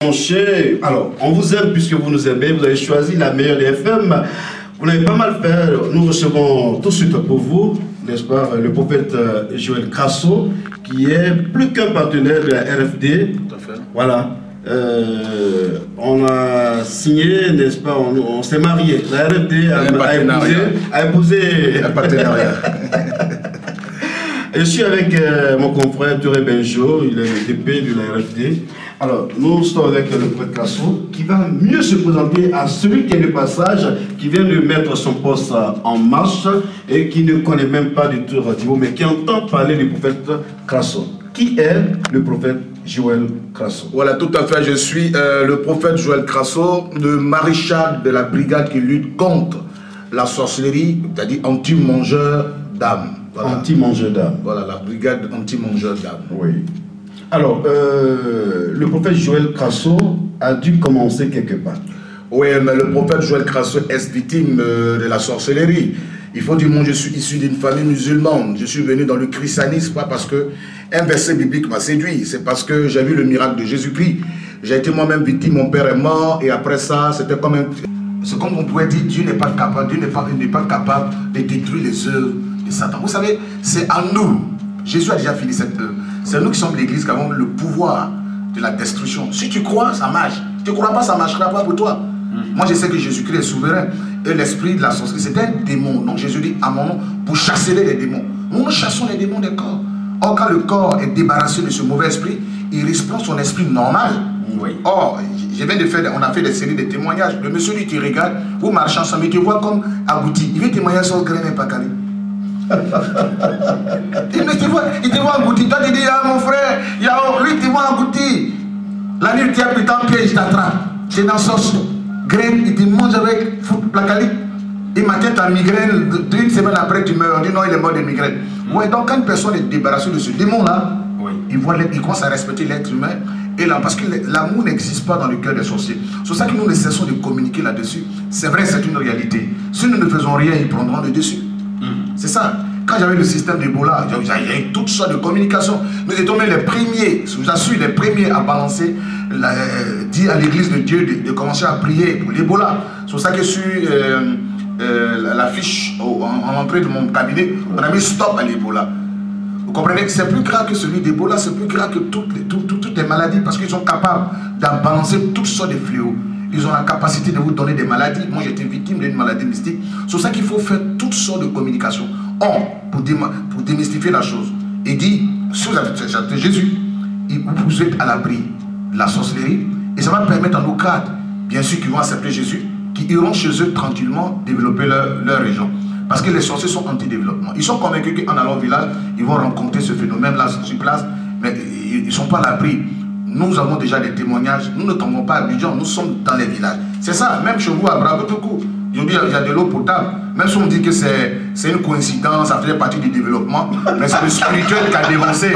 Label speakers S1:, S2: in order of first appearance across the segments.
S1: branchés. Alors, on vous aime puisque vous nous aimez. Vous avez choisi la meilleure des FM. Vous l'avez pas mal fait. Nous recevons tout de suite pour vous, n'est-ce pas, le prophète Joël Crasso, qui est plus qu'un partenaire de la RFD.
S2: Tout à fait.
S1: Voilà. On a signé, n'est-ce pas, on s'est marié. La RFD a épousé
S2: un partenariat.
S1: Je suis avec mon confrère Touré Benjo, il est le DP de la RFD. Alors, nous sommes avec le prophète Crasso qui va mieux se présenter à celui qui est de passage, qui vient de mettre son poste en marche et qui ne connaît même pas du tout Radio, mais qui entend parler du prophète Crasso. Qui est le prophète Joël Crasso?
S2: Voilà, tout à fait. Je suis le prophète Joël Crasso, le maréchal de la brigade qui lutte contre la sorcellerie, c'est-à-dire anti-mangeur d'âme. Voilà.
S1: Anti-mangeur d'âme.
S2: Voilà, la brigade anti-mangeur d'âme.
S1: Oui. Alors, le prophète Joël Crasso a dû commencer quelque part.
S2: Oui, mais le prophète Joël Crasso est victime de la sorcellerie. Il faut dire, moi, je suis issu d'une famille musulmane. Je suis venu dans le christianisme, pas parce que un verset biblique m'a séduit, c'est parce que j'ai vu le miracle de Jésus-Christ. J'ai été moi-même victime, mon père est mort, et après ça, c'était comme un... C'est comme on pourrait dire, Dieu n'est pas capable, Dieu n'est pas capable de détruire les œuvres de Satan. Vous savez, c'est à nous. Jésus a déjà fini cette œuvre. C'est nous qui sommes l'église qui avons le pouvoir de la destruction. Si tu crois, ça marche. Tu ne crois pas, ça ne marchera pas pour toi. Moi, je sais que Jésus-Christ est souverain. Et l'esprit de la sorcellerie, c'est un démon. Donc Jésus dit à mon nom, vous chassez les démons. Nous chassons les démons des corps. Or, quand le corps est débarrassé de ce mauvais esprit, il reprend son esprit normal.
S1: Oui.
S2: Or, on a fait des séries de témoignages. Le monsieur dit, tu regardes, vous marchez ensemble, il te voit comme abouti. Il veut témoigner sur le grain et pas carré. Il te voit abouti. Toi, tu dis, ah mon frère, lui, il te voit abouti. La nuit, tu as pris ton pied, je t'attrape. Tu es dans sauce. Graine, il te mange avec placali. Et matin, tu as migraine. Une semaine après, tu meurs. On dit non, il est mort de migraine. Ouais, donc quand une personne est débarrassée de ce démon-là, oui, il commence à respecter l'être humain. Et là, parce que l'amour n'existe pas dans le cœur des sorciers. C'est pour ça que nous ne cessons de communiquer là-dessus. C'est vrai, c'est une réalité. Si nous ne faisons rien, ils prendront le dessus. C'est ça. Quand j'avais le système d'Ebola, il y avait toutes sortes de communications. Nous étions même les premiers, je vous assure, les premiers à balancer, dire à l'église de Dieu de commencer à prier pour l'Ebola. C'est pour ça que sur l'affiche en entrée de mon cabinet, on a mis stop à l'Ebola. Vous comprenez? C'est plus grave que celui d'Ebola, c'est plus grave que toutes les maladies parce qu'ils sont capables d'en balancer toutes sortes de fléaux. Ils ont la capacité de vous donner des maladies. Moi, j'étais victime d'une maladie mystique. C'est pour ça qu'il faut faire toutes sortes de communications. Pour démystifier la chose. Il dit, si vous avez accepté Jésus, vous êtes à l'abri de la sorcellerie. Et ça va permettre à nos cadres, bien sûr, qui vont accepter Jésus, qui iront chez eux tranquillement développer leur région. Parce que les sorciers sont anti-développement. Ils sont convaincus qu'en allant au village, ils vont rencontrer ce phénomène-là sur place, mais ils ne sont pas à l'abri. Nous avons déjà des témoignages. Nous ne tombons pas à Abidjan, nous sommes dans les villages. C'est ça, même chez vous à Bravo-Toko. Il y a de l'eau potable. Même si on dit que c'est une coïncidence, ça fait partie du développement, mais c'est le spirituel qui a dévancé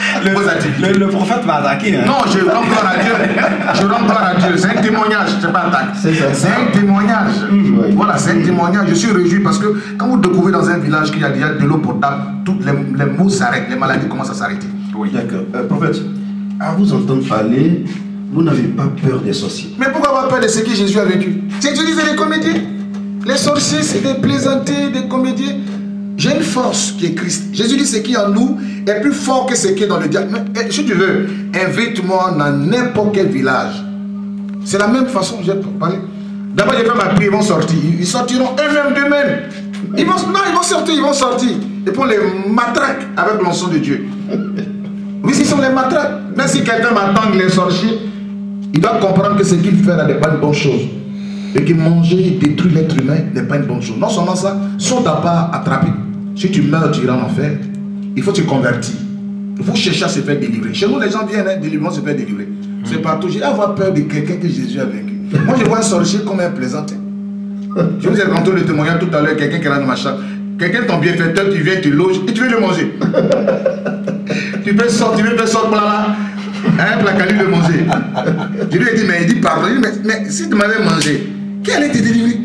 S1: le prophète va attaquer. Hein?
S2: Non, je rends gloire à Dieu. Je rends gloire à Dieu. C'est un témoignage, c'est pas attaque. C'est un témoignage. Oui. Voilà, c'est un témoignage. Je suis réjoui parce que quand vous découvrez dans un village qu'il y a déjà de l'eau potable, toutes les maux s'arrêtent, les maladies commencent à s'arrêter.
S1: Oui. D'accord. Prophète, à vous entendre parler, vous n'avez pas peur des sorciers.
S2: Mais pourquoi avoir peur de ce que Jésus a vécu? C'est que Jésus disait les comédiens. Les sorciers, c'est des plaisantés, des comédiens. J'ai une force qui est Christ. Jésus dit ce qui est en nous est plus fort que ce qui est dans le diable. Mais si tu veux, invite-moi dans n'importe quel village. C'est la même façon que j'ai parlé. D'abord, j'ai fait ma prière, ils vont sortir. Ils sortiront eux-mêmes d'eux-mêmes. Ils vont sortir. Et puis on les matraque avec l'onction de Dieu. Oui, ce sont les matraques. Même si quelqu'un m'attend les sorciers, il doit comprendre que ce qu'il fait là n'est pas une bonne chose. Et que manger et détruire l'être humain n'est pas une bonne chose. Non seulement ça, si on t'a pas attrapé, si tu meurs, tu iras en enfer. Il faut te convertir. Il faut chercher à se faire délivrer. Chez nous, les gens viennent, délivrement se faire délivrer. C'est partout. J'ai avoir peur de quelqu'un que Jésus a vaincu. Moi, je vois un sorcier comme un plaisantin. Je vous ai raconté le témoignage tout à l'heure, quelqu'un qui est là dans ma chambre. Quelqu'un, ton bienfaiteur, tu viens, tu loges et tu veux le manger. Tu veux sortir là. Un placali de manger. Je lui ai dit, mais il dit pardon. Il dit, mais si tu m'avais mangé, qui allait te délivrer?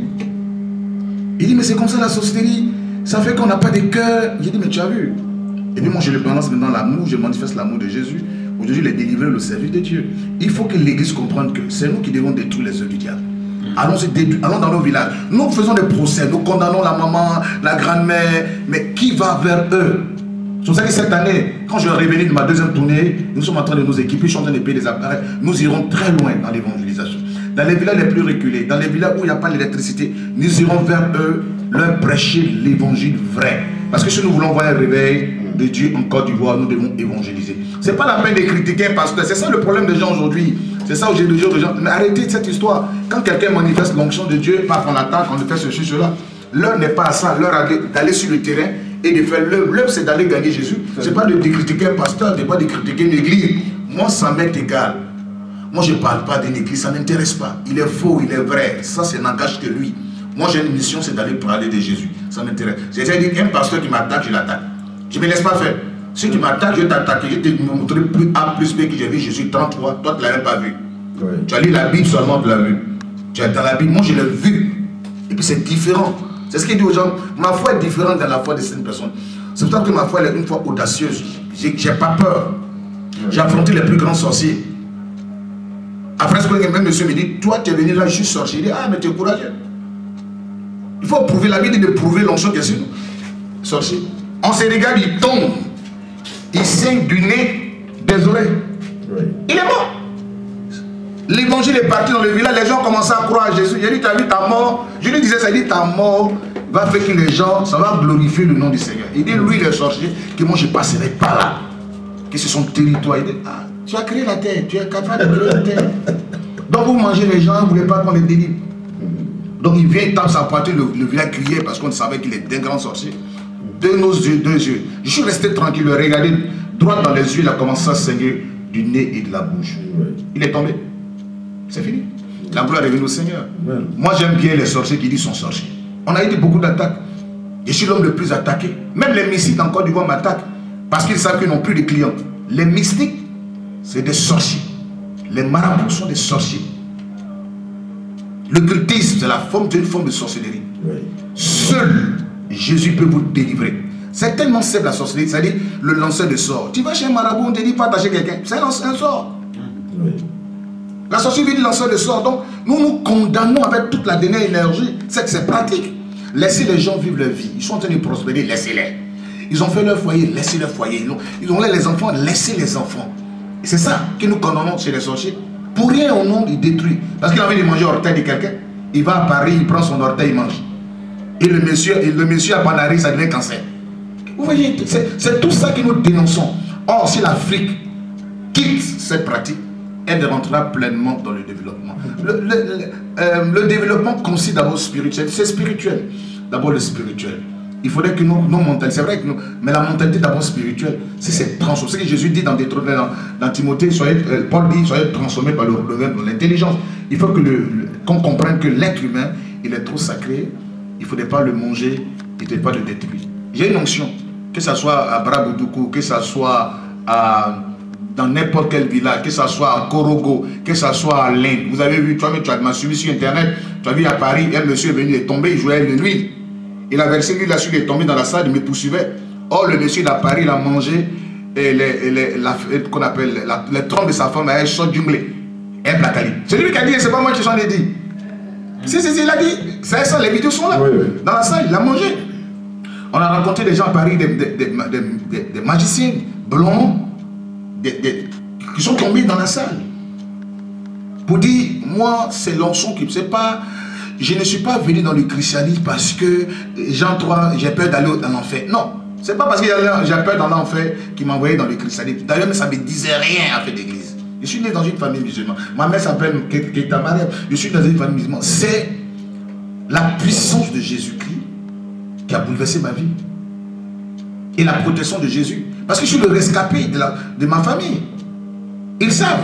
S2: Il dit, mais c'est comme ça la sorcellerie. Ça fait qu'on n'a pas de cœur. J'ai dit, mais tu as vu? Et puis moi, je le balance maintenant l'amour, je manifeste l'amour de Jésus. Aujourd'hui, les délivrer le service de Dieu. Il faut que l'Église comprenne que c'est nous qui devons détruire les œuvres du diable. Allons dans nos villages. Nous faisons des procès, nous condamnons la maman, la grand-mère, mais qui va vers eux? C'est pour ça que cette année, quand je vais revenir de ma deuxième tournée, nous sommes en train de nous équiper, je suis en train de payer des appareils. Nous irons très loin dans l'évangélisation. Dans les villages les plus reculés, dans les villages où il n'y a pas d'électricité, nous irons vers eux, leur prêcher l'évangile vrai. Parce que si nous voulons voir un réveil de Dieu en Côte d'Ivoire, nous devons évangéliser. Ce n'est pas la peine de critiquer un pasteur. C'est ça le problème des gens aujourd'hui. C'est ça où j'ai des gens. Mais arrêtez cette histoire. Quand quelqu'un manifeste l'onction de Dieu, pas qu'on attaque, on fait ceci, cela. L'heure n'est pas à ça. L'heure d'aller sur le terrain et de faire l'œuvre. L'œuvre, c'est d'aller gagner Jésus. Ce n'est pas de critiquer un pasteur, ce n'est pas de critiquer une église. Moi, ça m'est égal. Moi, je ne parle pas d'une église, ça ne m'intéresse pas. Il est faux, il est vrai. Ça n'engage que lui. Moi, j'ai une mission, c'est d'aller parler de Jésus. Ça m'intéresse. C'est-à-dire qu'un pasteur qui m'attaque, je l'attaque. Je ne me laisse pas faire. Si tu m'attaques, je vais t'attaquer. Je vais te montrer plus A plus B que j'ai vu Jésus 33. Toi, tu ne l'as même pas vu. Oui. Tu as lu la Bible seulement, tu l'as vu. Tu es dans la Bible. Moi, je l'ai vu. Et puis, c'est différent. C'est ce qu'il dit aux gens. Ma foi est différente de la foi de certaines personnes. C'est pour ça que ma foi est une foi audacieuse. Je n'ai pas peur. Oui. J'ai affronté les plus grands sorciers. Après, ce que même monsieur me dit, toi, tu es venu là, je suis sorcier. Il dit, ah, mais tu es courageux. Il faut prouver, la Bible dit de prouver l'onction qui est sur nous. Sorcier. On se regarde, il tombe. Il saigne du nez, des oreilles. Oui. Il est mort. L'évangile est parti dans le village, les gens commencent à croire à Jésus. J'ai dit, tu as vu ta mort? Je lui disais, ça dit, ta mort va faire que les gens, ça va glorifier le nom du Seigneur. Il dit, lui, il est sorcier, que moi, je ne passerai pas là. Que c'est son territoire. Il dit, ah, tu as créé la terre, tu es capable de créer la terre. Donc, vous mangez les gens, vous ne voulez pas qu'on les délivre. Donc, il vient, il tape sa poitrine, le village criait parce qu'on savait qu'il était un grand sorcier. De nos yeux, 2 yeux. Je suis resté tranquille, le regardé droit dans les yeux, il a commencé à saigner du nez et de la bouche. Il est tombé. C'est fini. La gloire est venue au Seigneur. Moi, j'aime bien les sorciers qui disent sont sorciers. On a eu beaucoup d'attaques. Je suis l'homme le plus attaqué. Même les mystiques en Côte d'Ivoire m'attaquent parce qu'ils savent qu'ils n'ont plus de clients. Les mystiques, c'est des sorciers. Les marabouts sont des sorciers. Le cultisme, c'est la forme d'une forme de sorcellerie. Seul Jésus peut vous délivrer. C'est tellement simple la sorcellerie, c'est-à-dire le lanceur de sorts. Tu vas chez un marabout, on te dit pas attacher quelqu'un. C'est un sort. Oui. La sorcellerie dit lanceur de sorts. Donc, nous nous condamnons avec toute la dernière énergie. C'est que c'est pratique. Laissez les gens vivre leur vie. Ils sont en train de prospérer, laissez-les. Ils ont fait leur foyer, laissez leur foyer. Ils ont les enfants, laissez les enfants. Et c'est ça que nous condamnons chez les sorciers. Pour rien au monde, il détruit. Parce qu'il a envie de manger l'orteil de quelqu'un. Il va à Paris, il prend son orteil, il mange. Et le monsieur à Panari, ça devient cancer. Vous voyez, c'est tout ça que nous dénonçons. Or, si l'Afrique quitte cette pratique, elle rentrera pleinement dans le développement. Le développement consiste d'abord spirituel. C'est spirituel. D'abord le spirituel. Il faudrait que nos mentalités, c'est vrai que nous, mais la mentalité d'abord spirituelle, c'est transformé. C'est ce que Jésus dit dans Timothée, Paul dit, soyez transformés par le renouvellement de l'intelligence. Il faut qu'on comprenne que l'être humain, il est trop sacré, il ne faudrait pas le manger, il ne faudrait pas le détruire. J'ai une onction, que ce soit à Braboudoukou, que ce soit dans n'importe quel village, que ce soit à Korogo, que ce soit à l'Inde. Vous avez vu, tu m'as suivi sur Internet, tu as vu à Paris, un monsieur est venu, il est tombé, il jouait de nuit. Il a versé l'huile là-dessus, il est tombé dans la salle, il me poursuivait. Or, le monsieur, il a Paris, il a mangé qu'on appelle les trompes de sa femme, elle sort d'unglé. Un placali. C'est lui qui a dit, c'est pas moi qui j'en ai dit. Si, il a dit, c'est ça, les vidéos sont là. Oui, oui. Dans la salle, il a mangé. On a rencontré des gens à Paris, des magiciens blonds, qui sont tombés dans la salle. Pour dire, moi, c'est l'onction qui ne sait pas. Je ne suis pas venu dans le christianisme parce que Jean 3, j'ai peur d'aller dans l'enfer. Non, ce n'est pas parce que j'ai peur dans l'enfer qu'il m'a envoyé dans le christianisme. D'ailleurs, ça ne me disait rien à faire d'église. Je suis né dans une famille musulmane. Ma mère s'appelle Keita Mariam. Je suis dans une famille musulmane. C'est la puissance de Jésus-Christ qui a bouleversé ma vie. Et la protection de Jésus. Parce que je suis le rescapé de ma famille. Ils savent.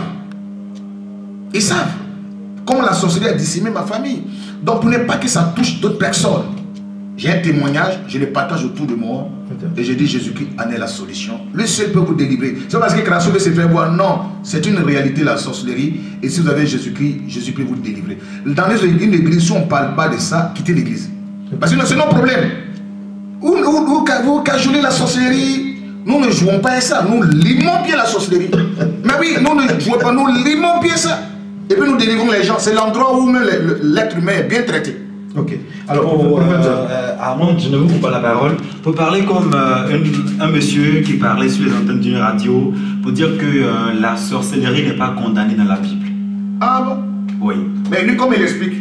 S2: Ils savent. Comment la sorcellerie a décimé ma famille. Donc, pour ne pas que ça touche d'autres personnes, j'ai un témoignage, je le partage autour de moi. Et je dis, Jésus-Christ en est la solution. Lui seul peut vous délivrer. C'est parce que Crasso se fait voir. Non, c'est une réalité, la sorcellerie. Et si vous avez Jésus-Christ, Jésus peut vous délivrer. Dans une église, si on ne parle pas de ça, quittez l'église. Parce que c'est notre problème. Vous cajolez la sorcellerie, Nous ne jouons pas à ça. Nous limons bien la sorcellerie. Mais oui, nous ne jouons pas. Nous limons bien ça. Et puis nous délivrons les gens. C'est l'endroit où l'être humain est bien traité.
S1: Ok. Alors,
S3: Armand, je ne vous coupe pas la parole. Pour parler comme un monsieur qui parlait sur les antennes d'une radio pour dire que la sorcellerie n'est pas condamnée dans la Bible.
S2: Ah bon?
S3: Oui.
S2: Mais lui, comment il explique?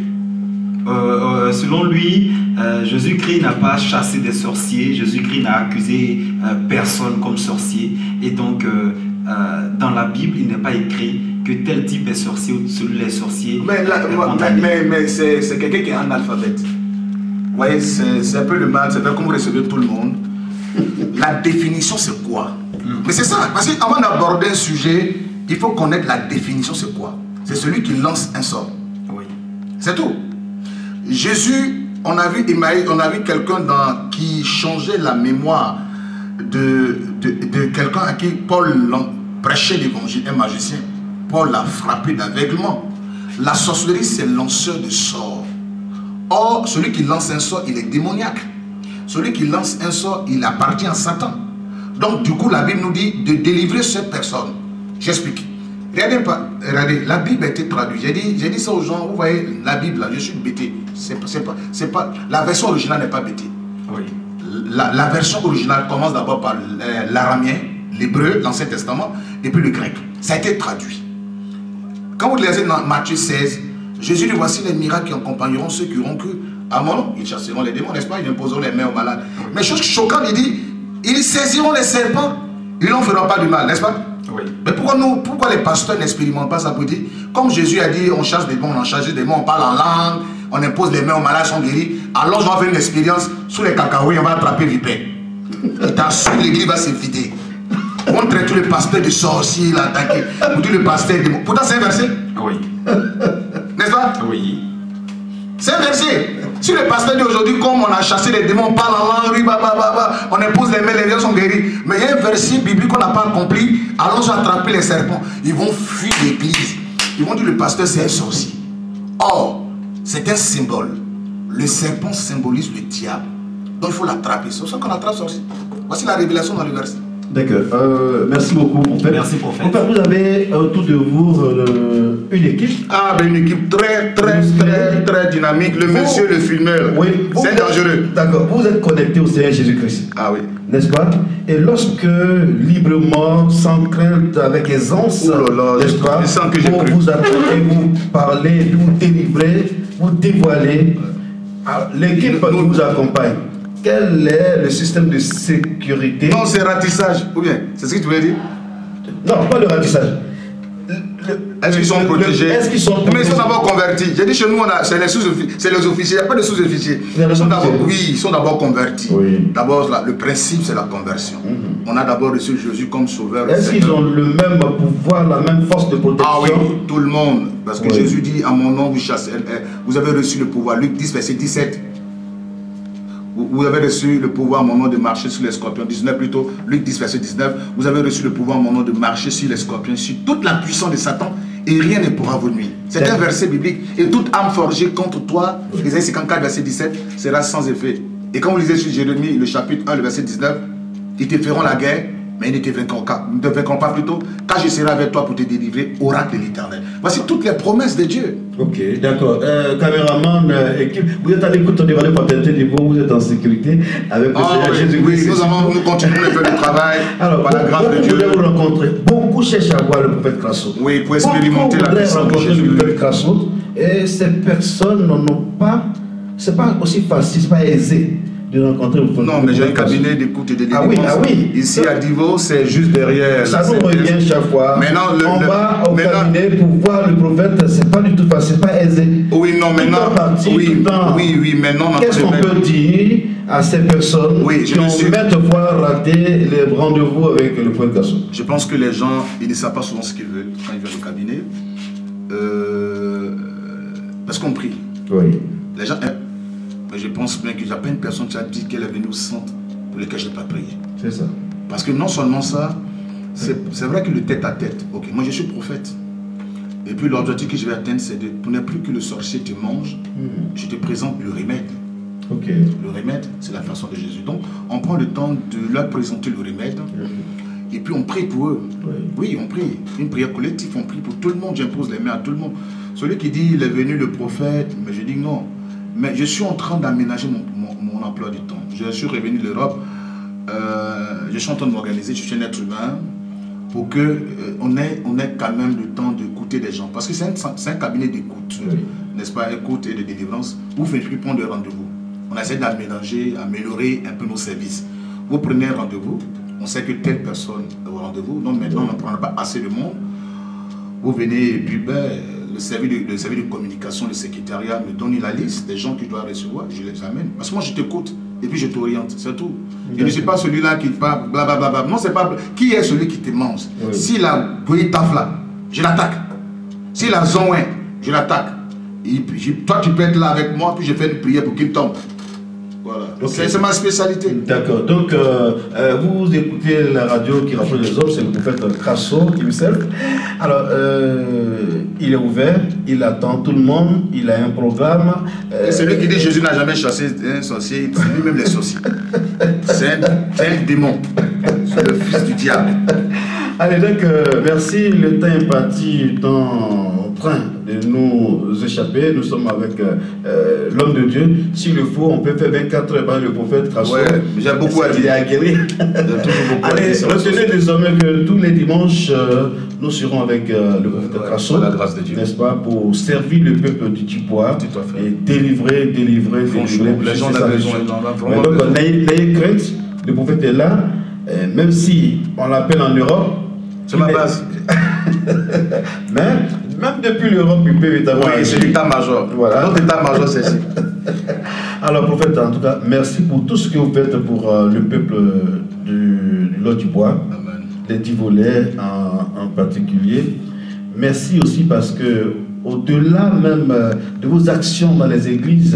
S3: Selon lui, Jésus-Christ n'a pas chassé des sorciers. Jésus-Christ n'a accusé personne comme sorcier. Et donc, dans la Bible, il n'est pas écrit que tel type est sorcier ou celui les sorciers.
S2: Mais c'est quelqu'un qui est analphabète. Vous voyez, c'est un peu le mal, c'est pas comme vous recevez tout le monde. La définition, c'est quoi? Mais c'est ça, parce qu'avant d'aborder un sujet, il faut connaître la définition, c'est quoi? C'est celui qui lance un sort.
S3: Oui.
S2: C'est tout. Jésus, on a vu quelqu'un qui changeait la mémoire de quelqu'un à qui Paul prêchait l'évangile, un magicien. Paul l'a frappé d'aveuglement. La sorcellerie, c'est lanceur de sorts. Or, celui qui lance un sort, il est démoniaque. Celui qui lance un sort, il appartient à Satan. Donc, du coup, la Bible nous dit de délivrer cette personne. J'explique. Regardez, la Bible a été traduite. J'ai dit ça aux gens, vous voyez, la Bible, là, je suis bêté. La version originale n'est pas bêtée.
S3: Oui.
S2: La version originale commence d'abord par l'aramien, l'hébreu, l'Ancien Testament, et puis le grec. Ça a été traduit. Quand vous lisez dans Matthieu 16, Jésus dit, voici les miracles qui accompagneront ceux qui auront cru à mon nom. Ils chasseront les démons, n'est-ce pas? Ils imposeront les mains aux malades. Mais chose choquante, il dit, ils saisiront les serpents, ils n'en feront pas du mal, n'est-ce pas?
S3: Oui.
S2: Mais pourquoi les pasteurs n'expérimentent pas ça pour dire, comme Jésus a dit, on chasse des démons, on en chasse des démons, on parle en langue, on impose les mains aux malades, ils sont guéris. Alors, je vais faire une expérience sous les cacahuètes, on va attraper vipère. Et t'assures, l'église va se vider. On traite tous les pasteurs de sorciers, l'attaquer. Ou tous les pasteurs de démons. Pourtant, c'est un verset.
S3: Oui.
S2: N'est-ce pas?
S3: Oui.
S2: C'est un verset. Si le pasteur dit aujourd'hui, comme on a chassé les démons, on parle en langue, on impose les mains, les gens sont guéris. Mais il y a un verset biblique qu'on n'a pas accompli. Allons attraper les serpents. Ils vont fuir l'église. Ils vont dire le pasteur c'est un sorcier. Or, c'est un symbole. Le serpent symbolise le diable. Donc il faut l'attraper. C'est pour ça qu'on attrape sorcier. Voici la révélation dans le verset.
S1: D'accord. Merci beaucoup, prophète.
S3: Merci, prophète.
S1: Prophète, vous avez autour de vous une équipe.
S2: Ah, ben une équipe très dynamique. Le monsieur, le filmeur.
S1: Oui.
S2: C'est dangereux.
S1: D'accord. Vous êtes connecté au Seigneur Jésus-Christ.
S2: Ah oui.
S1: N'est-ce pas? Et lorsque, librement, sans crainte, avec aisance, n'est-ce pas, pour vous attaquer, vous parler, vous délivrer, vous dévoiler, l'équipe vous accompagne. Quel est le système de sécurité?
S2: Non, c'est ratissage. Ou bien, c'est ce que tu voulais dire?
S1: Non, pas le ratissage.
S2: Est-ce qu'ils sont protégés?
S1: Est-ce qu'ils sont protégés?
S2: Mais ils sont d'abord convertis. J'ai dit chez nous, c'est les sous-officiers. Il n'y a pas de sous-officiers. Ils sont d'abord convertis. Oui. D'abord, le principe, c'est la conversion. On a d'abord reçu Jésus comme sauveur.
S1: Est-ce qu'ils ont le même pouvoir, la même force de protection?
S2: Ah oui, tout le monde. Parce que Jésus dit, à mon nom, vous chassez. Vous avez reçu le pouvoir. Luc 10, verset 17. Vous avez reçu le pouvoir à mon nom de marcher sur les scorpions. 19 plutôt, Luc 10, verset 19. Vous avez reçu le pouvoir à mon nom de marcher sur les scorpions, sur toute la puissance de Satan, et rien ne pourra vous nuire. C'est un verset biblique. Et toute âme forgée contre toi, Isaïe 54, verset 17, sera sans effet. Et quand vous lisez sur Jérémie, le chapitre 1, le verset 19, ils te feront la guerre, mais ils ne te vaincront pas plutôt, car je serai avec toi pour te délivrer, oracle de l'Éternel. Voici toutes les promesses de Dieu.
S1: Ok, d'accord. Caméraman, équipe, vous êtes à l'écoute de votre paternité niveau, vous êtes en sécurité avec le Seigneur Jésus-Christ.
S2: Oui, nous continuons de faire le travail.
S1: Alors, par la grâce de Dieu. Vous rencontrer. Beaucoup cherchent à voir le prophète Crasso.
S2: Oui, pour expérimenter la puissance de Jésus.
S1: Le prophète Crasso. Et ces personnes n'ont pas, c'est pas aussi facile, c'est pas aisé de rencontrer le prophète.
S2: Non, mais j'ai un cabinet d'écoute et de délivrance.
S1: Ah oui.
S2: Ici à Divo, c'est juste derrière.
S1: Ça nous revient chaque fois.
S2: Maintenant,
S1: on va au cabinet pour voir le prophète, c'est pas du tout facile, c'est pas aisé.
S2: Oui, non, maintenant. Oui, maintenant.
S1: Qu'est-ce qu'on peut dire à ces personnes qui ont maintes fois raté les rendez-vous avec le prophète Crasso?
S2: Je pense que les gens, ils ne savent pas souvent ce qu'ils veulent quand ils viennent au cabinet. Parce qu'on prie. Oui. Les gens. Mais je pense bien qu'il n'y a pas une personne qui a dit qu'elle est venue au centre pour lequel je n'ai pas prié. C'est ça. Parce que non seulement ça, c'est vrai que le tête-à-tête, ok, moi je suis prophète. Et puis l'objectif que je vais atteindre, c'est de, pour ne plus que le sorcier te mange, je te présente le remède.
S1: Okay.
S2: Le remède, c'est la personne de Jésus. Donc, on prend le temps de leur présenter le remède. Et puis, on prie pour eux. Oui, on prie. Une prière collective, on prie pour tout le monde. J'impose les mains à tout le monde. Celui qui dit, il est venu le prophète, mais je dis non. Mais je suis en train d'aménager mon emploi du temps. Je suis revenu de l'Europe. Je suis en train de m'organiser. Je suis un être humain. Pour qu'on ait quand même le temps d'écouter des gens. Parce que c'est un cabinet d'écoute, n'est-ce pas, écoute et de délivrance, où vous ne pouvez plus prendre de rendez-vous. On essaie d'aménager, améliorer un peu nos services. Vous prenez un rendez-vous, on sait que telle personne est au rendez-vous, donc maintenant on ne prend pas assez de monde. Vous venez et puis le service de communication, le secrétariat me donne la liste des gens qui doivent recevoir, je les amène. Parce que moi je t'écoute et puis je t'oriente, c'est tout. Je ne suis pas celui-là qui parle blablabla. Non, c'est pas. Qui est celui qui te mange? S'il a bouilli taf là, je l'attaque. S'il a zonouin, je l'attaque. Toi tu peux être là avec moi, puis je fais une prière pour qu'il tombe. Voilà. Okay. C'est ma spécialité.
S1: D'accord. Donc, vous écoutez la radio qui rappelle les hommes, c'est le prophète Crasso himself. Alors, il est ouvert, il attend tout le monde, il a un programme.
S2: Celui qui dit Jésus n'a jamais chassé un sorcier, c'est lui-même les sorciers. C'est un démon. C'est le fils du diable.
S1: Allez, donc, merci. Le temps imparti est en train de nous échapper. Nous sommes avec l'homme de Dieu. S'il le faut, on peut faire 24 heures par le prophète Crasso.
S2: Ouais, j'ai beaucoup à dire.
S1: Il est aguerri. Allez, retenez désormais que tous les dimanches, nous serons avec le prophète Crasso.
S2: La grâce de Dieu.
S1: N'est-ce pas, pour servir le peuple du Tipois et délivrer.
S2: Les gens ont besoin.
S1: Donc, n'ayez crainte, le prophète est là. Même si on l'appelle en Europe,
S2: c'est ma base.
S1: Mais même depuis l'Europe, il peut établir.
S2: Oui, c'est l'état-major.
S1: Voilà.
S2: Notre état-major, c'est ici.
S1: Alors, prophète, en tout cas, merci pour tout ce que vous faites pour le peuple du Lot-du-Bois, les Divolais en particulier. Merci aussi parce que, au-delà même de vos actions dans les églises,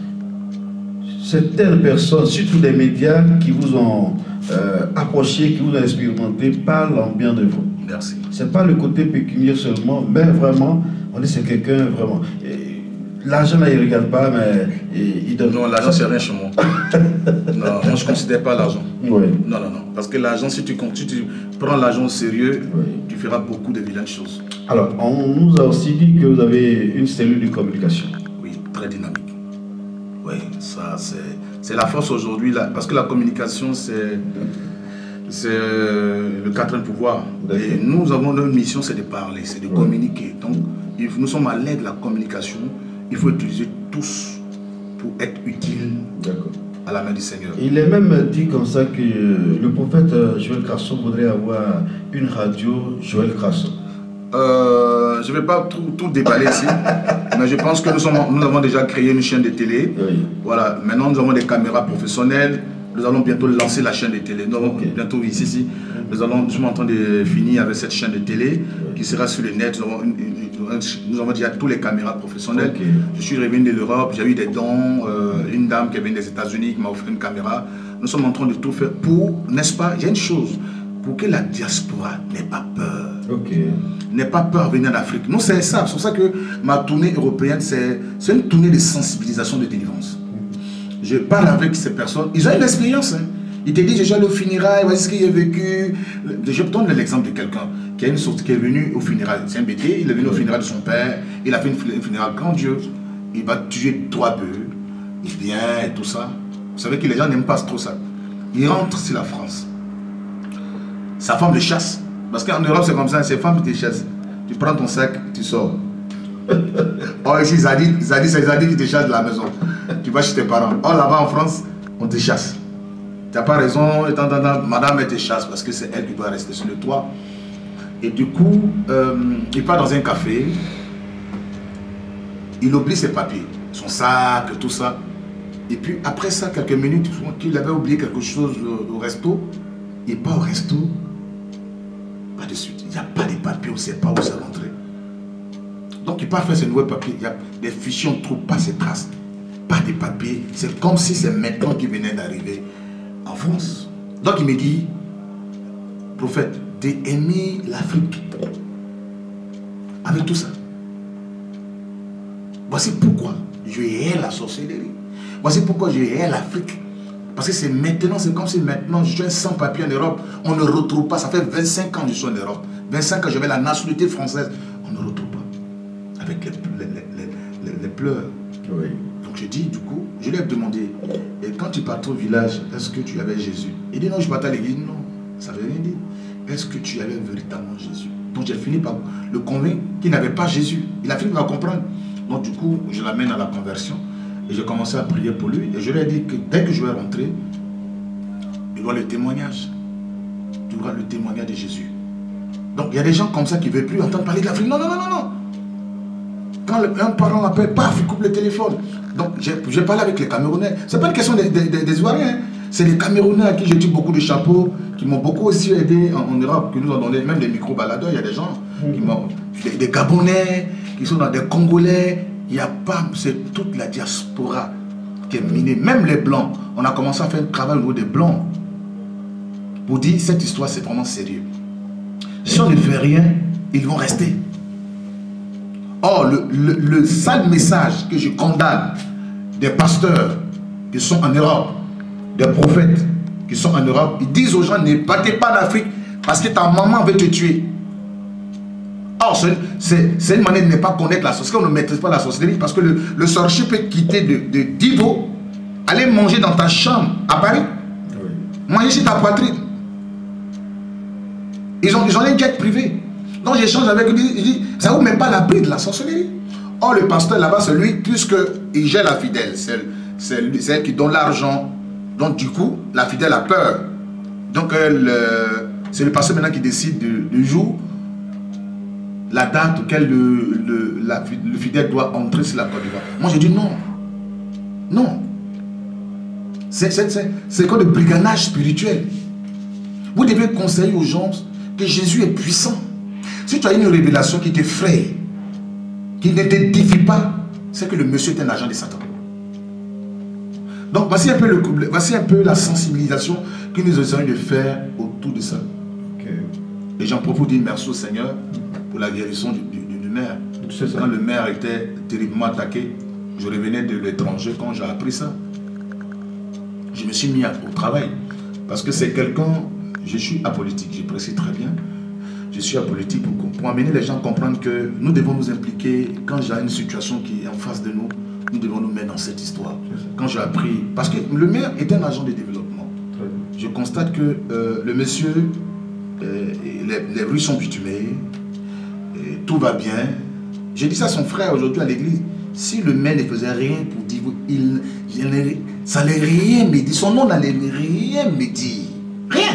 S1: certaines personnes, surtout les médias qui vous ont approché, qui vous ont expérimenté, parlent en bien de vous.
S2: Merci.
S1: Ce n'est pas le côté pécuniaire seulement, mais vraiment, on dit c'est quelqu'un vraiment. L'argent là, il ne regarde pas, mais il donne.
S2: Non, l'argent, c'est rien chez moi. Non, moi, je ne considère pas l'argent.
S1: Oui.
S2: Non. Parce que l'argent, si tu prends l'argent au sérieux, tu feras beaucoup de vilaines choses.
S1: Alors, on nous a aussi dit que vous avez une cellule de communication.
S2: Oui, très dynamique. Oui, ça, c'est la force aujourd'hui, parce que la communication, c'est le quatrième pouvoir. Et nous avons notre mission, c'est de parler, c'est de communiquer. Donc, nous sommes à l'aide de la communication. Il faut utiliser tous pour être utile à la main du Seigneur.
S1: Il est même dit comme ça que le prophète Joël Crasso voudrait avoir une radio Joël Crasso.
S2: Je ne vais pas tout déballer ici, mais je pense que nous avons déjà créé une chaîne de télé. Voilà, maintenant nous avons des caméras professionnelles. Nous allons bientôt lancer la chaîne de télé. Nous allons bientôt ici. Nous sommes en train de finir avec cette chaîne de télé qui sera sur le net. Nous avons déjà tous les caméras professionnelles. Je suis revenu de l'Europe, j'ai eu des dons. Une dame qui est venue des États-Unis qui m'a offert une caméra. Nous sommes en train de tout faire pour, n'est-ce pas, il y a une chose, pour que la diaspora n'ait pas peur. N'ait pas peur de venir en Afrique. Non, c'est ça. C'est pour ça que ma tournée européenne, c'est une tournée de sensibilisation, de délivrance. Je parle avec ces personnes. Ils ont une expérience. Ils te disent, j'ai allé au funérailles, voici ce qu'il a vécu. Je donne l'exemple de quelqu'un qui est venu au funérailles. C'est un bébé, il est venu au funérailles de son père. Il a fait une funéraille grand Dieu. Il va tuer 3 bœufs. Il vient et tout ça. Vous savez que les gens n'aiment pas trop ça. Il rentre sur la France. Sa femme le chasse. Parce qu'en Europe, c'est comme ça, c'est femme qui te chasse. Tu prends ton sac, tu sors. Oh, ici, c'est Zadie qui te chasse de la maison. Tu vas chez tes parents. Oh, là-bas en France, on te chasse. Tu n'as pas raison, madame, elle te chasse parce que c'est elle qui doit rester sur le toit. Et du coup, il part dans un café. Il oublie ses papiers, son sac, tout ça. Et puis, après ça, quelques minutes, il avait oublié quelque chose au resto. Il part au resto. Pas de suite. Il n'y a pas de papiers, on ne sait pas où c'est rentré. Donc il part faire ses nouveaux papiers. Il y a des fichiers, on ne trouve pas ses traces. Pas de papiers. C'est comme si c'est maintenant qu'il venait d'arriver en France. Donc il me dit, prophète, d'aimer l'Afrique. Avec tout ça. Voici pourquoi je hais la sorcellerie. Voici pourquoi je hais l'Afrique. Parce que c'est maintenant, c'est comme si maintenant je suis un sans-papier en Europe. On ne retrouve pas, ça fait 25 ans que je suis en Europe. 25 ans j'avais la nationalité française. On ne retrouve pas. Avec les pleurs.
S1: Oui.
S2: Donc je dis, du coup, je lui ai demandé, et quand tu partais au village, est-ce que tu avais Jésus? Il dit non, je partais à l'église. Non, ça veut rien dire. Est-ce que tu avais véritablement Jésus? Donc j'ai fini par le convaincre qu'il n'avait pas Jésus. Il a fini par comprendre. Donc du coup, je l'amène à la conversion. Et j'ai commencé à prier pour lui. Et je lui ai dit que dès que je vais rentrer, il doit le témoignage. Tu dois le témoignage de Jésus. Donc il y a des gens comme ça qui ne veulent plus entendre parler de l'Afrique. Non, non, non, non, non. Quand un parent appelle, paf, il coupe le téléphone. Donc j'ai parlé avec les Camerounais. Ce n'est pas une question des Ivoiriens. C'est les Camerounais à qui j'ai dit beaucoup de chapeaux, qui m'ont beaucoup aussi aidé en Europe, qui nous ont donné même des micro-baladeurs. Il y a des gens qui m'ont... Des Gabonais, qui sont dans des Congolais. Il n'y a pas... C'est toute la diaspora qui est minée. Même les Blancs. On a commencé à faire un travail au niveau des Blancs. Pour dire, cette histoire, c'est vraiment sérieux. Si on ne fait rien, ils vont rester. Or, le sale message que je condamne des pasteurs qui sont en Europe, des prophètes qui sont en Europe, ils disent aux gens, ne partez pas d'Afrique parce que ta maman veut te tuer. Or, c'est une manière de ne pas connaître la sorcellerie. On ne maîtrise pas la sorcellerie parce que le sorcier peut quitter de Divo, aller manger dans ta chambre à Paris, manger sur ta poitrine. Ils ont un jet privé. Donc j'échange avec lui, il dit, ça ne vous met pas l'abri de la sorcellerie. Or, le pasteur là-bas, c'est lui, puisqu'il gère la fidèle, c'est elle qui donne l'argent. Donc du coup, la fidèle a peur. Donc c'est le pasteur maintenant qui décide du jour, la date auquel le fidèle doit entrer sur la Côte d'Ivoire. Moi j'ai dit non. Non. C'est quoi le brigandage spirituel. Vous devez conseiller aux gens que Jésus est puissant. Si tu as une révélation qui t'effraie, qui ne t'édifie pas, c'est que le monsieur est un agent de Satan. Donc voici un peu la sensibilisation que nous essayons de faire autour de ça. Okay. Et j'en profite pour dire merci au Seigneur pour la guérison du maire. Quand le maire était terriblement attaqué, je revenais de l'étranger quand j'ai appris ça. Je me suis mis au travail. Parce que c'est quelqu'un, je suis apolitique, je précise très bien. Je suis apolitique pour amener les gens à comprendre que nous devons nous impliquer quand il y a une situation qui est en face de nous. Nous devons nous mettre dans cette histoire. Quand j'ai appris, parce que le maire est un agent de développement. Je constate que le monsieur, les rues sont bitumées, tout va bien. J'ai dit ça à son frère aujourd'hui à l'église. Si le maire ne faisait rien pour dire, ça n'allait rien me dire. Son nom n'allait rien me dire. Rien.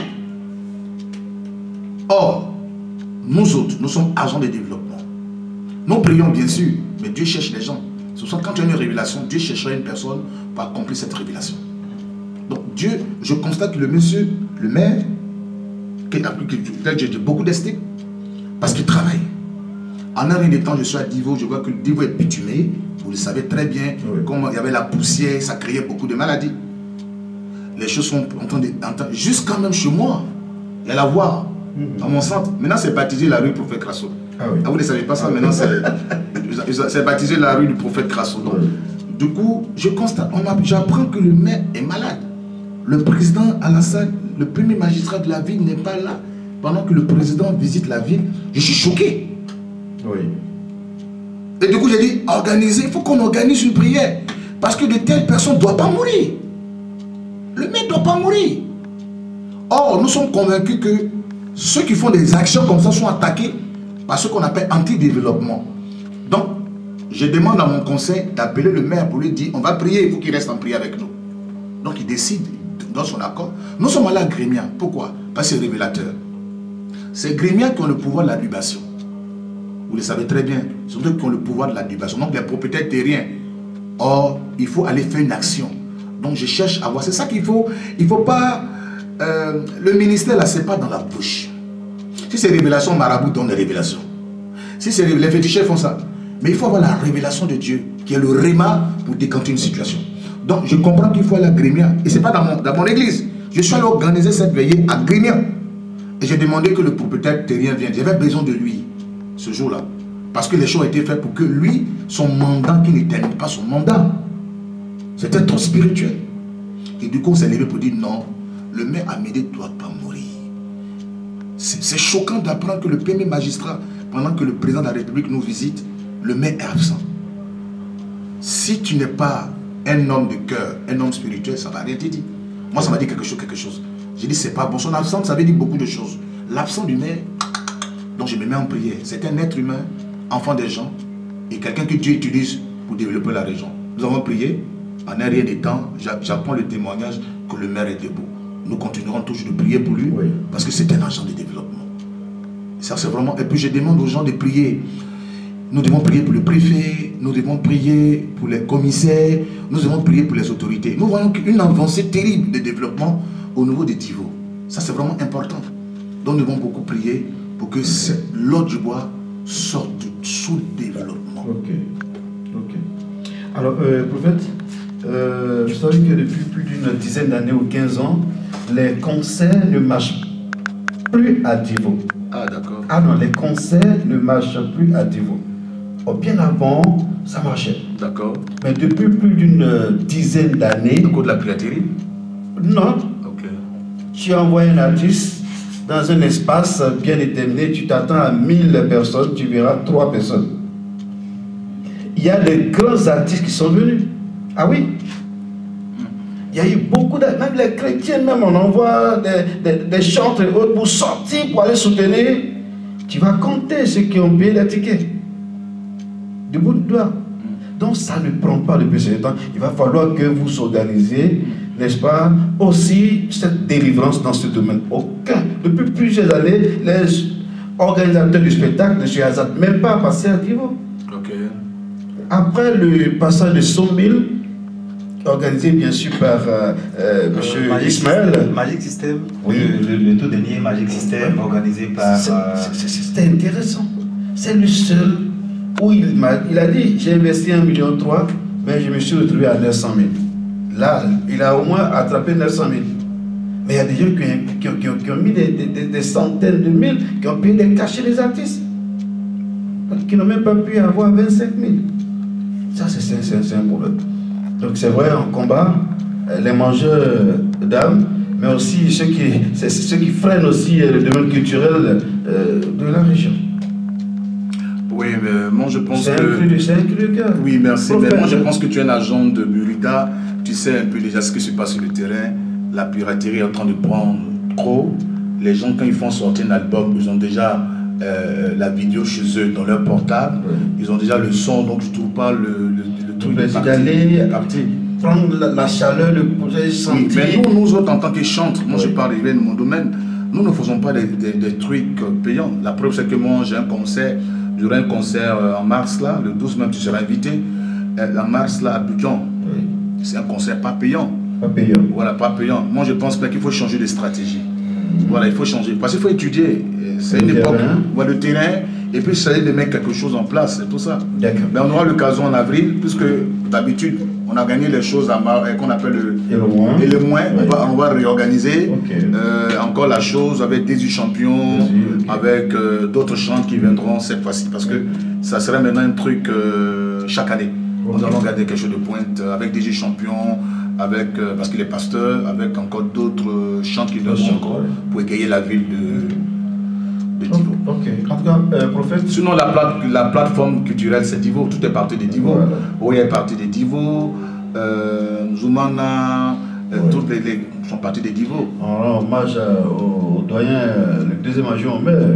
S2: Or, nous autres, nous sommes agents de développement. Nous prions bien sûr, mais Dieu cherche les gens. Ce soit quand tu as une révélation, Dieu cherchera une personne pour accomplir cette révélation. Donc Dieu, je constate que le monsieur, le maire, j'ai beaucoup d'estime, parce qu'il travaille. En un de temps, je suis à Divo, je vois que le Divo est bitumé. Vous le savez très bien, comme il y avait la poussière, ça créait beaucoup de maladies. Les choses sont en train de... Jusqu'à même chez moi, il y a la voie, dans mon centre. Maintenant, c'est baptisé la rue du prophète Crasso. Ah, oui. Ah, vous ne savez pas ça, maintenant c'est baptisé la rue du prophète Crasso. Donc, du coup, je constate, j'apprends que le maire est malade. Le président Alassane, le premier magistrat de la ville n'est pas là. Pendant que le président visite la ville, je suis choqué. Oui. Et du coup, j'ai dit, organisez, il faut qu'on organise une prière. Parce que de telles personnes ne doivent pas mourir. Le maire ne doit pas mourir. Or, nous sommes convaincus que ceux qui font des actions comme ça sont attaqués par ce qu'on appelle anti-développement. Donc, je demande à mon conseil d'appeler le maire pour lui dire, on va prier, il faut qu'il reste en prière avec nous. Donc, il décide, dans son accord. Nous sommes allés à Grémia. Pourquoi? Parce que c'est révélateur. C'est Grémia qui ont le pouvoir de l'adubation. Vous le savez très bien. C'est eux qui ont le pouvoir de l'adubation. Donc, les propriétaires terriens. Or, il faut aller faire une action. Donc, je cherche à voir. C'est ça qu'il faut. Il ne faut pas... le ministère, là, ce n'est pas dans la bouche. Si c'est révélation, marabout donne les révélations. Si c'est les féticheurs font ça. Mais il faut avoir la révélation de Dieu, qui est le réma pour décanter une situation. Donc, je comprends qu'il faut aller à Grémia. Et ce n'est pas dans mon église. Je suis allé organiser cette veillée à Grémia. Et j'ai demandé que le propriétaire terrien vienne. J'avais besoin de lui, ce jour-là. Parce que les choses ont été faites pour que lui, son mandat, qu'il ne termine pas son mandat. C'était trop spirituel. Et du coup, on s'est levé pour dire non, le maire Amédée ne doit pas mourir. C'est choquant d'apprendre que le premier magistrat, pendant que le président de la République nous visite, le maire est absent. Si tu n'es pas un homme de cœur, un homme spirituel, ça ne va rien te dire. Moi, ça m'a dit quelque chose. J'ai dit, c'est pas bon. Son absence, ça veut dire beaucoup de choses. L'absence du maire, donc je me mets en prière. C'est un être humain, enfant des gens, et quelqu'un que Dieu utilise pour développer la région. Nous avons prié, en un rien de temps, j'apprends le témoignage que le maire est debout. Nous continuerons toujours de prier pour lui, parce que c'est un agent de développement. Ça, c'est vraiment... Et puis je demande aux gens de prier. Nous devons prier pour le préfet, nous devons prier pour les commissaires, nous devons prier pour les autorités. Nous voyons une avancée terrible de développement au niveau des Tivos. Ça, c'est vraiment important. Donc, nous devons beaucoup prier pour que l'eau du bois sorte du sous-développement.
S1: Ok. Alors, prophète, vous savez que depuis plus d'une dizaine d'années ou 15 ans, les concerts ne marchent plus à Tivo.
S2: Ah, d'accord.
S1: Ah non, les concerts ne marchent plus à Tivo. Oh, bien avant, ça marchait.
S2: D'accord.
S1: Mais depuis plus d'une dizaine d'années...
S2: Au cours de la piraterie?
S1: Non.
S2: Ok.
S1: Tu envoies un artiste dans un espace bien déterminé, tu t'attends à 1000 personnes, tu verras 3 personnes. Il y a des grands artistes qui sont venus. Ah oui. Il y a eu beaucoup d'artistes, même les chrétiens, même on envoie des chantres et autres pour sortir, pour aller soutenir. Tu vas compter ceux qui ont payé les tickets. Du bout de doigt. Donc ça ne prend pas depuis ce temps. Il va falloir que vous organisez, n'est-ce pas, aussi cette délivrance dans ce domaine. Aucun. Depuis plusieurs années, les organisateurs du spectacle ne se hasardent même pas à passer à Tivo.
S2: Ok.
S1: Après le passage de 100 000, organisé bien sûr par M. Ismaël.
S3: Magic System.
S1: Oui.
S3: Le tout dernier Magic System organisé par...
S1: C'était intéressant. C'est le seul où il a dit, j'ai investi 1,3 million, mais je me suis retrouvé à 900 000. Là, il a au moins attrapé 900 000. Mais il y a des gens qui ont mis des centaines de mille, qui ont payé des cachets des artistes, qui n'ont même pas pu avoir 25 000. Ça, c'est un problème. Donc c'est vrai, on combat les mangeurs d'âmes, mais aussi ceux qui freinent aussi le domaine culturel de la région.
S2: Oui, mais moi je pense
S1: que... C'est un cri de cœur.
S2: Oui, merci. Mais moi je pense que tu es un agent de Burida. Tu sais un peu déjà ce qui se passe sur le terrain. La piraterie est en train de prendre trop. Les gens, quand ils font sortir un album, ils ont déjà la vidéo chez eux dans leur portable. Oui. Ils ont déjà le son, donc je ne trouve pas le truc
S1: d'aller prendre la chaleur, le projet sentir.
S2: Oui, mais nous autres, en tant que chantres, moi je parle de mon domaine, nous ne faisons pas des trucs payants. La preuve, c'est que moi j'ai un concert. J'aurai un concert en mars là, le 12 même tu seras invité. En mars là à Abidjan. Oui. C'est un concert pas payant.
S1: Pas payant.
S2: Voilà, pas payant. Moi je pense pas qu'il faut changer de stratégie. Voilà, il faut changer. Parce qu'il faut étudier. C'est une époque où le terrain, et puis essayer de mettre quelque chose en place, c'est tout ça. Mais on aura l'occasion en avril, puisque d'habitude on a gagné les choses qu'on appelle le moins. Oui. On va réorganiser encore la chose avec des champions, avec d'autres chants qui viendront cette fois-ci, parce que ça serait maintenant un truc chaque année. Nous allons garder quelque chose de pointe avec des champions, avec, parce qu'il est pasteur, avec encore d'autres chants qui viendront encore pour égayer la ville de Tivo.
S1: Ok. En tout cas, prophète.
S2: Sinon, la plateforme culturelle, c'est Tivo. Tout est parti de Tivo. Voilà. Oui, est parti de Tivo. Zoumana, toutes les sont partis de Tivo.
S1: On rend hommage au doyen, le deuxième adjoint au maire,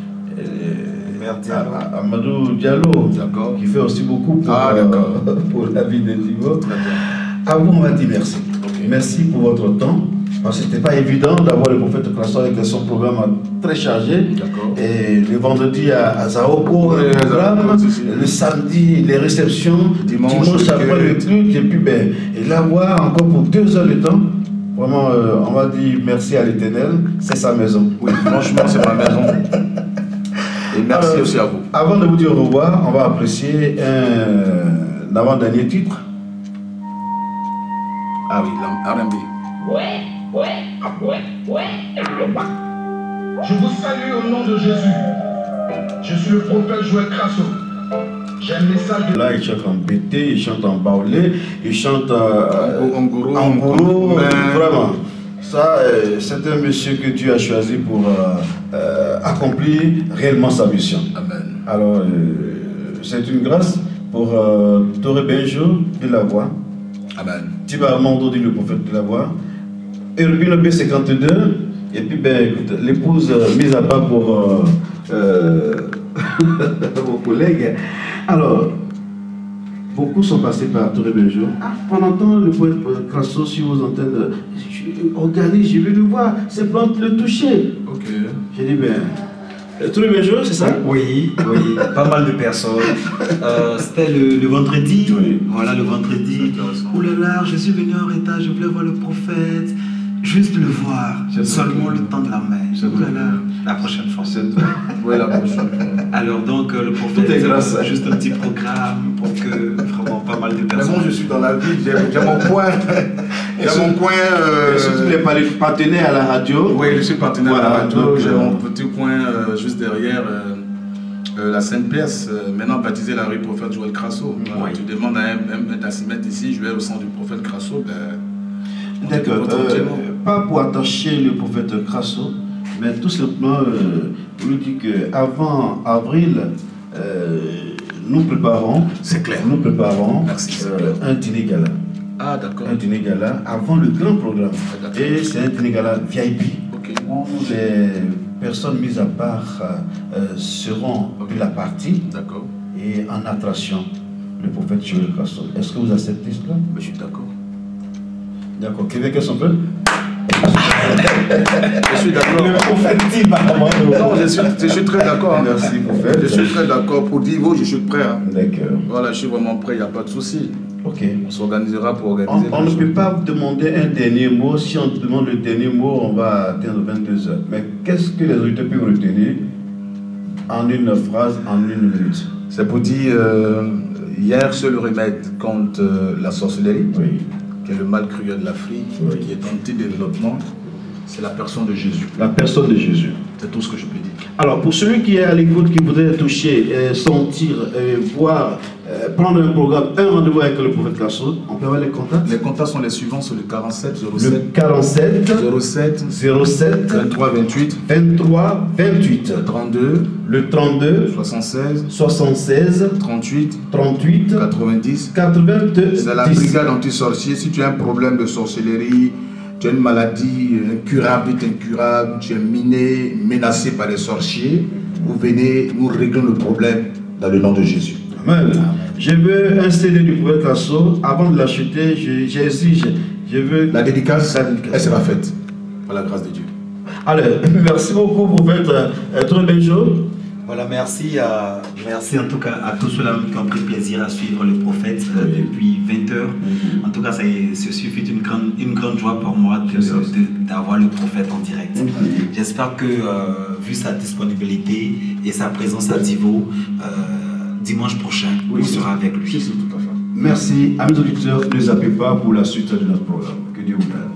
S1: Amadou Diallo, qui fait aussi beaucoup pour la ville de Tivo. À vous, on va dire merci. Merci pour votre temps. Parce que ce n'était pas évident d'avoir le prophète Classon avec son programme très chargé. Et le vendredi à Zaoko, le samedi, les réceptions, dimanche après le truc, et puis et l'avoir encore pour 2 heures de temps. Vraiment, on va dire merci à l'Éternel, c'est sa maison.
S2: Oui, franchement, c'est ma maison. Et merci aussi à vous.
S1: Avant de vous dire au revoir, on va apprécier un avant-dernier titre.
S2: Ah oui, R&B.
S4: Je vous salue au nom de Jésus. Je suis le prophète Joël Crasso.
S1: Là, il chante en bété, il chante en baoulé, il chante en goro, vraiment. Ça, c'est un monsieur que Dieu a choisi pour accomplir réellement sa mission.
S2: Amen.
S1: Alors, c'est une grâce pour Toré Benjo de la voix.
S2: Amen.
S1: Tiba Armando dit le prophète de la voix. Urbino B52. Et puis, ben, écoute, l'épouse mise à part pour vos collègues. Alors, beaucoup sont passés par Toré Benjo. Ah, pendant temps, le poète Crasso sur vos antennes, regardez, j'ai vu le voir, ces plantes le toucher.
S2: Ok.
S1: J'ai dit, ben, Toré Benjo, c'est ça?
S3: Oui, oui, pas mal de personnes. C'était le vendredi.
S1: Oui.
S3: Voilà, le vendredi. Ouh là là, je suis venu en retard, je voulais voir le prophète. Juste le voir, seulement le temps de la main. Ouh là là, la prochaine fois.
S2: Oui, la prochaine fois.
S3: Alors donc, le prophète,
S1: Tout est grâce.
S3: juste un petit programme pour que vraiment pas mal de
S2: Mais
S3: personnes.
S2: moi, je suis dans la ville, j'ai mon coin. J'ai mon coin.
S1: Surtout les partenaires à la radio.
S2: Oui, je suis partenaire
S1: Voilà,
S2: à la radio.
S1: donc,
S2: J'ai mon petit coin juste derrière la Sainte-Pièce, maintenant baptisé la rue Prophète Joël Crasso.
S3: Oui.
S2: Tu demandes à un tassimètre ici, je vais au centre du Prophète Crasso.
S1: D'accord. Pas pour attacher le prophète Crasso, mais tout simplement pour lui dire qu'avant avril, nous préparons.
S2: C'est clair.
S1: Nous préparons
S2: Merci,
S1: un dîner gala.
S2: Ah, d'accord.
S1: Un dîner gala avant le grand programme.
S2: d'accord.
S1: Et c'est un dîner gala VIP.
S2: Ok.
S1: Où les personnes mises à part seront de la partie
S2: D'accord.
S1: et en attraction le prophète Joël Crasso. Est-ce que vous acceptez cela?
S2: Mais je suis d'accord.
S1: D'accord. Québec, qu'est-ce qu'on peut?
S2: Je suis d'accord.
S1: Le prophète dit
S2: Non, je suis très d'accord. Hein.
S1: Merci, prophète.
S2: Je suis très d'accord. Pour Divo, je suis prêt. Hein.
S1: D'accord.
S2: Voilà, je suis vraiment prêt, il n'y a pas de souci.
S1: Ok.
S2: On s'organisera pour organiser.
S1: On ne peut pas demander un dernier mot. Si on demande le dernier mot, on va atteindre 22 heures. Mais qu'est-ce que les auditeurs peuvent retenir en une phrase, en une minute?
S2: C'est pour dire, hier, seul remède contre la sorcellerie,
S1: Oui.
S2: qui est le mal cruel de l'Afrique,
S1: Oui.
S2: qui est en développement, c'est la personne de Jésus.
S1: La personne de Jésus.
S2: C'est tout ce que je peux dire.
S1: Alors, pour celui qui est à l'écoute, qui voudrait toucher, sentir, voir, prendre un programme, un rendez-vous avec le prophète Crasso, on peut avoir les contacts?
S2: Les contacts sont les suivants, c'est le 47
S1: Le
S2: 07
S1: 47
S2: 07
S1: 07
S2: 23 28
S1: 23 28.
S2: 32
S1: Le 32
S2: 76
S1: 76
S2: 38
S1: 38
S2: 90.
S1: 82.
S2: C'est la brigade anti-sorcier. Si tu as un problème de sorcellerie, tu as une maladie incurable, incurable, tu es miné, menacé par les sorciers, vous venez, nous réglons le problème dans le nom de Jésus.
S1: Amen. Je veux un CD du prophète Crasso. Avant de l'acheter, j'exige. Je veux
S2: La dédicace, elle sera faite par la grâce de Dieu.
S1: Allez, merci beaucoup, prophète Toré Benjo.
S3: Voilà, merci en tout cas à tous ceux-là qui ont pris plaisir à suivre le prophète depuis 20 heures. En tout cas, ceci fut une grande joie pour moi d'avoir le prophète en direct. J'espère que, vu sa disponibilité et sa présence à Divo, dimanche prochain, on sera avec lui.
S1: Merci, amis auditeurs, ne zappez pas pour la suite de notre programme. Que Dieu vous bénisse.